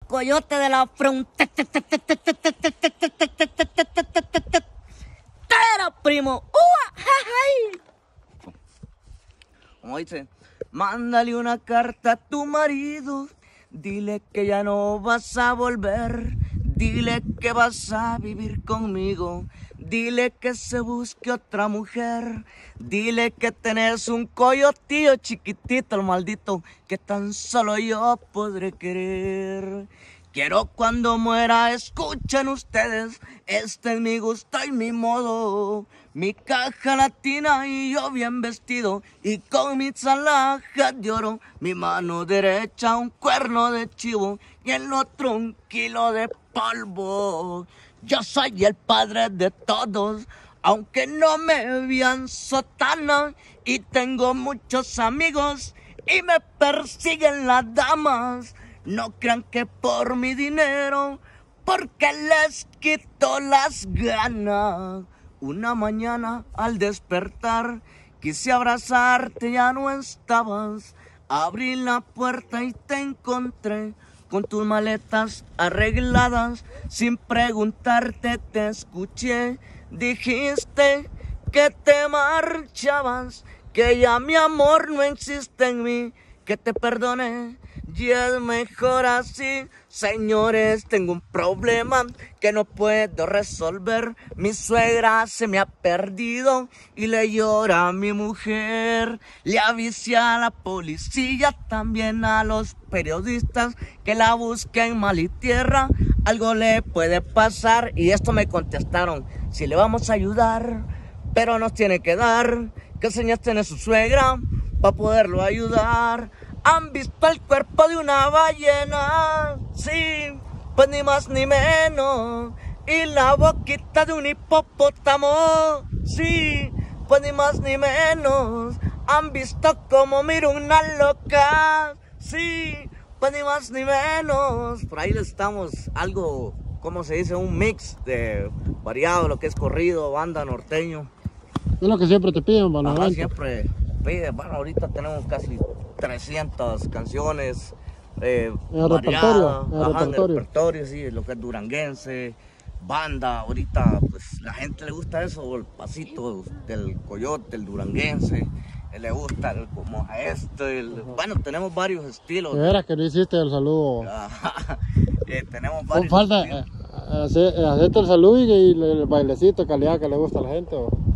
coyote de la frontera, primo. Como dice, mándale una carta a tu marido, dile que ya no vas a volver, dile que vas a vivir conmigo, dile que se busque otra mujer, dile que tenés un coyotillo chiquitito, el maldito, que tan solo yo podré querer. Quiero cuando muera, escuchen ustedes, este es mi gusto y mi modo, mi caja latina y yo bien vestido, y con mis alhajas de oro, mi mano derecha un cuerno de chivo, y el otro un kilo de polvo. Yo soy el padre de todos, aunque no me vean sotana, y tengo muchos amigos, y me persiguen las damas. No crean que por mi dinero, porque les quito las ganas. Una mañana al despertar, quise abrazarte, ya no estabas. Abrí la puerta y te encontré con tus maletas arregladas. Sin preguntarte te escuché, dijiste que te marchabas, que ya mi amor no existe en mí, que te perdone. Y es mejor así, señores, tengo un problema que no puedo resolver. Mi suegra se me ha perdido y le llora a mi mujer. Le avisé a la policía, también a los periodistas, que la busquen mal y tierra, algo le puede pasar. Y esto me contestaron, si le vamos a ayudar, pero nos tiene que dar qué señas tiene su suegra para poderlo ayudar. ¿Han visto el cuerpo de una ballena? Sí, pues ni más ni menos. Y la boquita de un hipopótamo. Sí, pues ni más ni menos. ¿Han visto cómo miro una loca? Sí, pues ni más ni menos. Por ahí les estamos algo, ¿cómo se dice? Un mix de variado, lo que es corrido, banda, norteño. Es lo que siempre te piden, para Ajá, siempre pide. Bueno, ahorita tenemos casi 300 canciones variadas, en el repertorio, sí, lo que es duranguense, banda. Ahorita pues la gente le gusta eso, el pasito del coyote, el duranguense, le gusta el como a bueno, tenemos varios estilos. ¿De veras que no hiciste el saludo? Tenemos varios falta hacerte el saludo y el bailecito calidad que le gusta a la gente, ¿o?